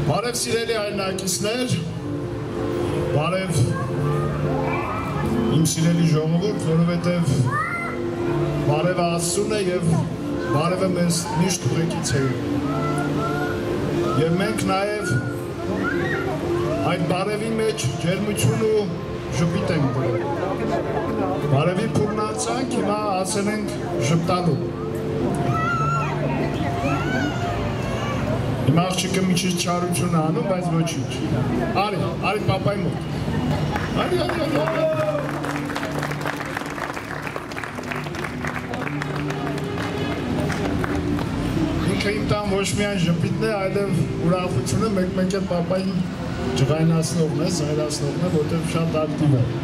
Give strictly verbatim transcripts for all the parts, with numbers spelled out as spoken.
Բարև սիրելի հայրենակիցներ, բարև իմ սիրելի ժողովուրդ, որովհետև բարևը Աստծուն է և բարևը մեզ միշտ ուղեկից է։ Եվ մենք նաև այդ բարևի մեջ ջերմություն ու ժպիտ ենք դրել։ Բարևի փուլն անցանք, հիմա ասել ենք ժպտալու։ Իմ աղջիկը մի քիչ չարություն է անում, բայց ոչինչ։ Արի, արի պապայի մոտ։ Արի, արի, արի, արի։ Ինքը իմ տան ոչ միայն ժպիտն է, այլև ուրախությունը մեկ-մեկ էլ պապային ջղայնացնողն է, զայրացնողն է, որտեղ շատ ակտիվ է։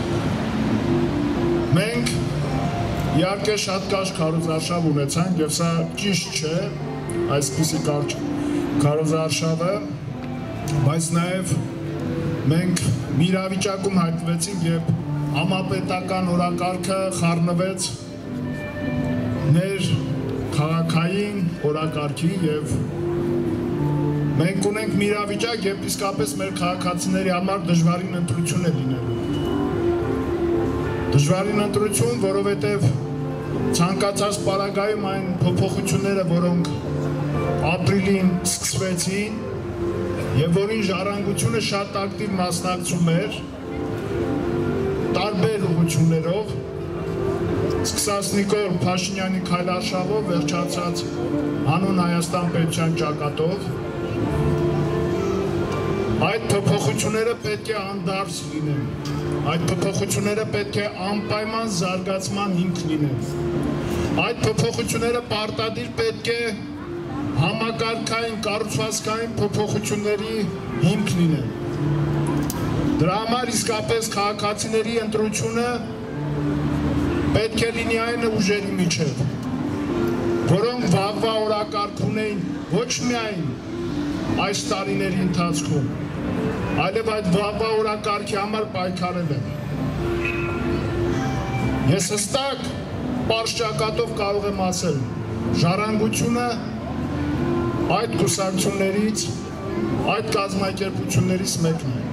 Մենք իհարկե շատ կարճ քարոզարշավ ունեցանք եւ սա ճիշտ չէ, այսպիսի կարճ քարոզարշավը, բայց նաև մենք մի իրավիճակում հայտնվեցինք, երբ համապետական օրակարգը խառնվեց ներ քաղաքային օրակարգի եւ մենք ունենք մի իրավիճակ, երբ իսկապես մեր քաղաքացիների համար դժվարին ընտրություն է լինելու։ Դժվարին ընտրություն, որովհետեւ ցանկացած պարագայում այն փոփոխությունները, որոնք ապրիլին սկսվեցին և որին ժառանգությունը շատ ակտիվ մասնակցում էր տարբեր ուղղություններով, սկսած Նիկոլ Փաշինյանի քայլարշավով, վերջացած հանուն Հայաստան պետության ճակատով, այդ փոփոխությունները պետք է անդարձ լինեն, այդ փոփոխությունները պետք է անպայման զարգացման հիմք լինեն, այդ փոփոխությունները պարտադիր պետք է համակարգային, կառուցվածքային փոփոխությունների հիմք լինեն։ Դրա համար իսկապես քաղաքացիների ընտրությունը պետք է լինի այն ուժերի միջև, որոնք վաղվա օրակարգ ունեին ոչ միայն այս տարիների ընթացքում, այլև այդ վաղվա օրակարգի համար պայքարել են։ Ես հստակ պարզ ճակատով կարող եմ ասել, ժառանգությունը այդ կուսակցություններից, այդ կազմակերպություններից մեկն է։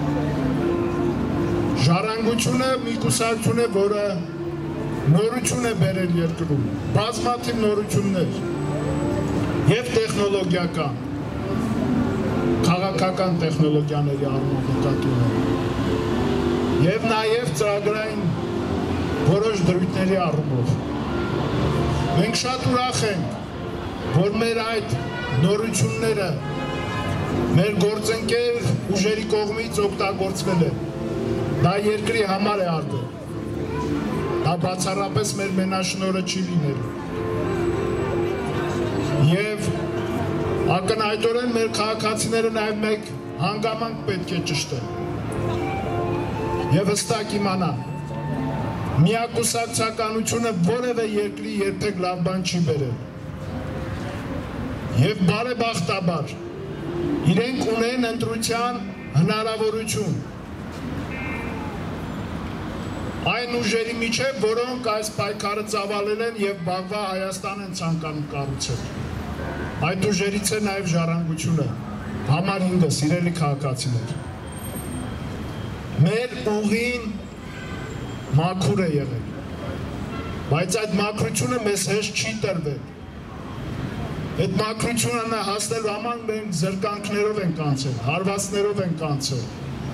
Ժառանգությունը մի կուսակցություն է, որը նորություն է բերել երկրում, բազմաթիվ նորություններ և տեխնոլոգիական, քաղաքական տեխնոլոգիաների առումով նկատի ունեմ, և նաև ծրագրային որոշ դրույթների առումով։ Մենք շատ ուրախ ենք, որ մեր այդ նորությունները մեր գործընկեր ուժերի կողմից օգտագործվել է, դա երկրի համար է արվել, դա բացառապես մեր մենաշնորհը չի լինելու և ակնհայտորեն մեր քաղաքացիները նաև մեկ հանգամանք պետք է ճշտեն և հստակ իմանան, միակուսակցականությունը որևէ երկրի երբեք լավ բան չի բերել և բարեբախտաբար իրենք ունեն ընտրության հնարավորություն այն ուժերի միջև, որոնք այս պայքարը ծավալել են և վաղվա Հայաստան են ցանկանում կառուցել։ Այդ ուժերից է նաև ժառանգությունը, համար հինգը, սիրելի քաղաքացիներ։ Մեր ուղին մաքուր է եղել, բայց այդ մաքրությունը մեզ հեշտ չի տրվել։ Այդ մաքրությունը հասնելու համար մենք զրկանքներով ենք անցել, հարվածներով ենք անցել։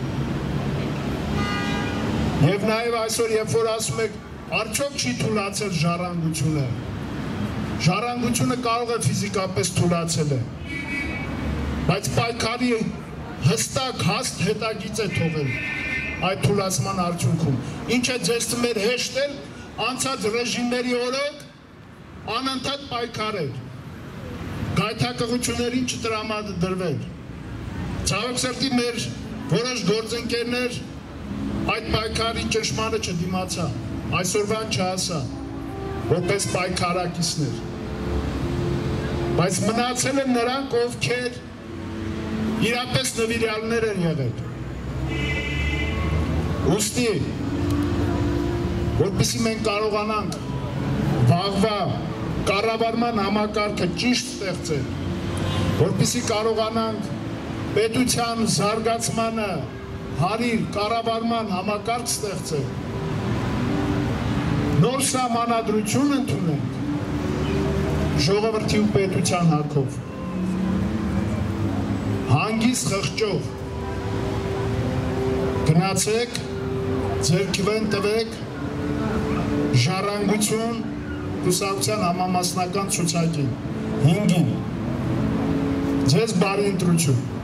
Եվ նաև այսօր, երբ որ ասում եք, արդյոք չի թուլացել ժառանգությունը, ժառանգությունը կարող է ֆիզիկապես թուլացել է, բայց պայքարի հստակ հաստ հետագիծ է թողել այդ թուլացման արդյունքում, ինչը ձեզ մեր հեշտել անցած ռեժիմների օրոք անընդհատ պայքարել, գայթակղություններին չտրամադրվել։ Ցավոք սրտի մեր որոշ գործընկերներ այդ պայքարի ճշմարը չդիմացա, այսօրվան չհասա, որպես պայքարակիցներ։ Բայց մնացել են նրանք, ովքեր իրապես նվիրյալներ են եղել։ Ուստի, որպեսզի մենք կարողանանք վաղվա կառավարման համակարգը ճիշտ ստեղծել, որպեսզի կարողանանք պետության զարգացմանը հարիր կառավարման համակարգ ստեղծել, նոր սահմանադրություն ընդունենք ժողովրդի ու պետության հակով, հանգիստ խղճով գնացեք, ձեռքի վեն տվեք ժառանգություն կուսակցության համամասնական ցուցակին հինգին, ձեզ բարի ընտրություն։